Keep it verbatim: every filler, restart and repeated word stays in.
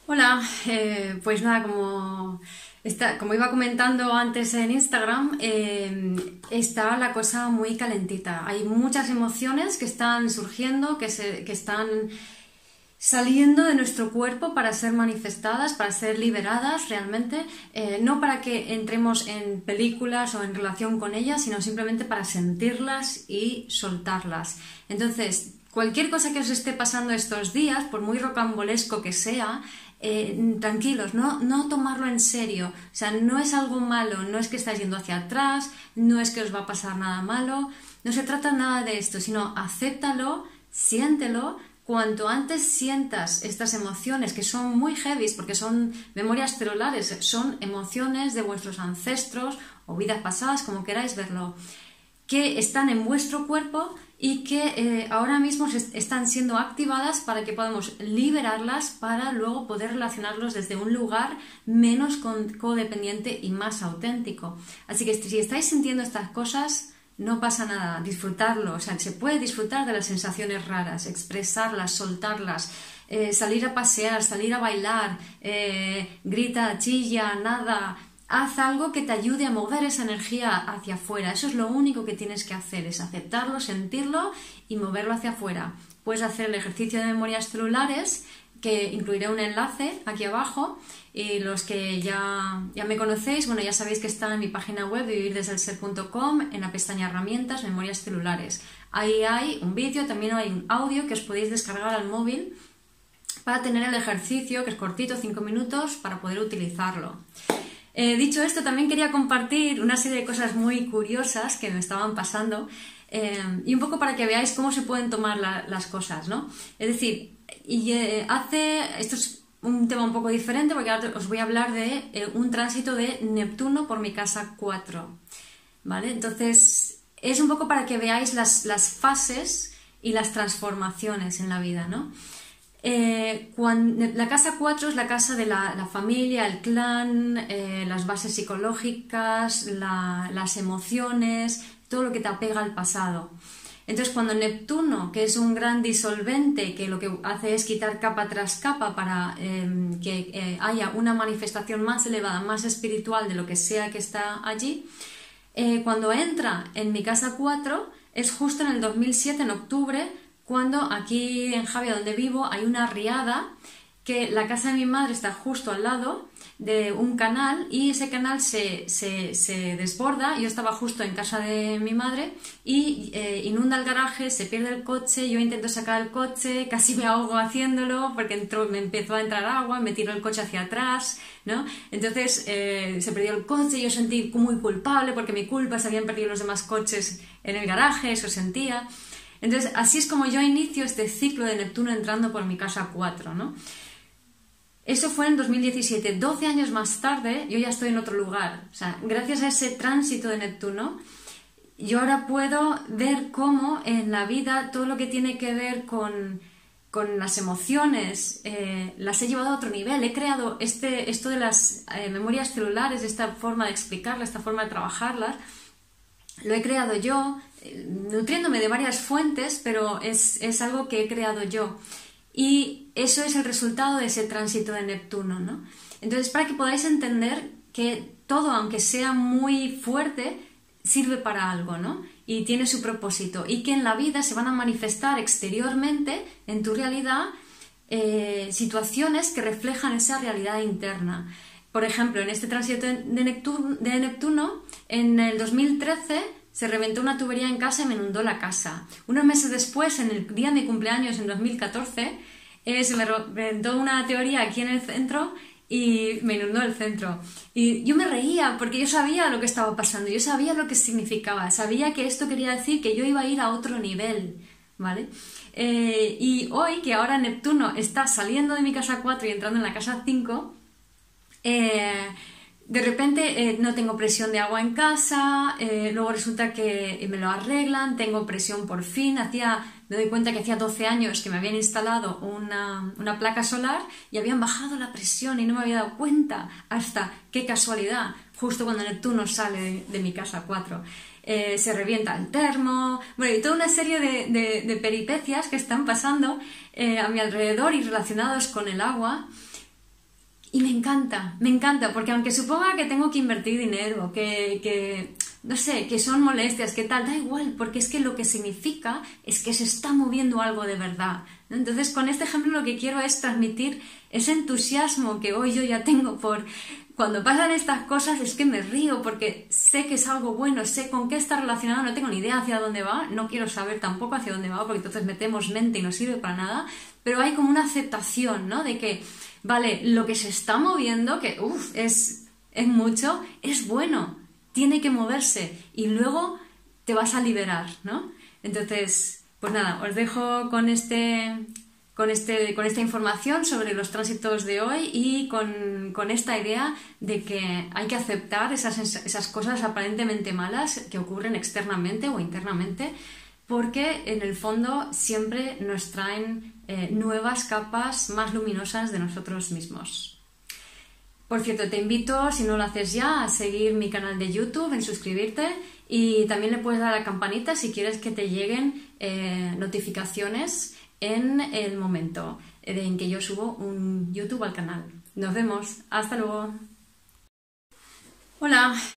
Hola, eh, pues nada, como, está, como iba comentando antes en Instagram, eh, está la cosa muy calentita. Hay muchas emociones que están surgiendo, que, se, que están saliendo de nuestro cuerpo para ser manifestadas, para ser liberadas realmente, eh, no para que entremos en películas o en relación con ellas, sino simplemente para sentirlas y soltarlas. Entonces, cualquier cosa que os esté pasando estos días, por muy rocambolesco que sea, eh, tranquilos, no, no tomarlo en serio. O sea, no es algo malo, no es que estáis yendo hacia atrás, no es que os va a pasar nada malo, no se trata nada de esto, sino acéptalo, siéntelo. Cuanto antes sientas estas emociones, que son muy heavy, porque son memorias celulares, son emociones de vuestros ancestros o vidas pasadas, como queráis verlo, que están en vuestro cuerpo y que eh, ahora mismo están siendo activadas para que podamos liberarlas para luego poder relacionarlos desde un lugar menos codependiente y más auténtico. Así que si estáis sintiendo estas cosas, no pasa nada, disfrutarlo, o sea, se puede disfrutar de las sensaciones raras, expresarlas, soltarlas, eh, salir a pasear, salir a bailar, eh, grita, chilla, nada, haz algo que te ayude a mover esa energía hacia afuera. Eso es lo único que tienes que hacer, es aceptarlo, sentirlo y moverlo hacia afuera. Puedes hacer el ejercicio de memorias celulares, que incluiré un enlace aquí abajo, y los que ya, ya me conocéis, bueno, ya sabéis que está en mi página web de vivir desde el ser punto com, en la pestaña herramientas, memorias celulares. Ahí hay un vídeo, también hay un audio que os podéis descargar al móvil para tener el ejercicio, que es cortito, cinco minutos, para poder utilizarlo. Eh, dicho esto, también quería compartir una serie de cosas muy curiosas que me estaban pasando, eh, y un poco para que veáis cómo se pueden tomar la, las cosas, ¿no? Es decir, y eh, hace, esto es un tema un poco diferente porque ahora os voy a hablar de eh, un tránsito de Neptuno por mi casa cuatro, ¿vale? Entonces es un poco para que veáis las, las fases y las transformaciones en la vida, ¿no? Eh, cuando, la casa cuatro es la casa de la, la familia, el clan, eh, las bases psicológicas, la, las emociones, todo lo que te apega al pasado. Entonces, cuando Neptuno, que es un gran disolvente, que lo que hace es quitar capa tras capa para eh, que eh, haya una manifestación más elevada, más espiritual de lo que sea que está allí, eh, cuando entra en mi casa cuatro, es justo en el dos mil siete, en octubre, cuando aquí en Javia, donde vivo, hay una riada, que la casa de mi madre está justo al lado de un canal y ese canal se, se, se desborda. Yo estaba justo en casa de mi madre y eh, inunda el garaje, se pierde el coche, yo intento sacar el coche, casi me ahogo haciéndolo porque entró, me empezó a entrar agua, me tiró el coche hacia atrás, ¿no? Entonces eh, se perdió el coche, yo sentí muy culpable porque mi culpa, se habían perdido los demás coches en el garaje, eso sentía. Entonces así es como yo inicio este ciclo de Neptuno entrando por mi casa cuatro, ¿no? Eso fue en dos mil diecisiete. doce años más tarde yo ya estoy en otro lugar. O sea, gracias a ese tránsito de Neptuno, yo ahora puedo ver cómo en la vida todo lo que tiene que ver con, con las emociones eh, las he llevado a otro nivel. He creado este, esto de las eh, memorias celulares, esta forma de explicarlas, esta forma de trabajarlas. Lo he creado yo, eh, nutriéndome de varias fuentes, pero es, es algo que he creado yo. Y eso es el resultado de ese tránsito de Neptuno, ¿no? Entonces, para que podáis entender que todo, aunque sea muy fuerte, sirve para algo, ¿no? Y tiene su propósito. Y que en la vida se van a manifestar exteriormente, en tu realidad, eh, situaciones que reflejan esa realidad interna. Por ejemplo, en este tránsito de Neptuno, de Neptuno, en el dos mil trece... se reventó una tubería en casa y me inundó la casa. Unos meses después, en el día de mi cumpleaños, en dos mil catorce, eh, se me reventó una teoría aquí en el centro y me inundó el centro. Y yo me reía porque yo sabía lo que estaba pasando, yo sabía lo que significaba, sabía que esto quería decir que yo iba a ir a otro nivel, ¿vale? Eh, y hoy, que ahora Neptuno está saliendo de mi casa cuatro y entrando en la casa cinco, eh, de repente eh, no tengo presión de agua en casa, eh, luego resulta que me lo arreglan, tengo presión por fin. Hacía, me doy cuenta que hacía doce años que me habían instalado una, una placa solar y habían bajado la presión y no me había dado cuenta hasta, qué casualidad, justo cuando Neptuno sale de, de mi casa cuatro. Eh, se revienta el termo, bueno, y toda una serie de, de, de peripecias que están pasando eh, a mi alrededor y relacionados con el agua. Y me encanta, me encanta, porque aunque suponga que tengo que invertir dinero, que, que, no sé, que son molestias, que tal, da igual, porque es que lo que significa es que se está moviendo algo de verdad, ¿no? Entonces, con este ejemplo lo que quiero es transmitir ese entusiasmo que hoy yo ya tengo por... Cuando pasan estas cosas es que me río porque sé que es algo bueno, sé con qué está relacionado, no tengo ni idea hacia dónde va, no quiero saber tampoco hacia dónde va porque entonces metemos mente y no sirve para nada, pero hay como una aceptación, ¿no? De que, vale, lo que se está moviendo, que uff, es, es mucho, es bueno, tiene que moverse y luego te vas a liberar, ¿no? Entonces, pues nada, os dejo con este... Con, este, con esta información sobre los tránsitos de hoy y con, con esta idea de que hay que aceptar esas, esas cosas aparentemente malas que ocurren externamente o internamente, porque en el fondo siempre nos traen eh, nuevas capas más luminosas de nosotros mismos. Por cierto, te invito, si no lo haces ya, a seguir mi canal de YouTube, en suscribirte, y también le puedes dar a la campanita si quieres que te lleguen eh, notificaciones en el momento en que yo subo un YouTube al canal. Nos vemos. Hasta luego. Hola,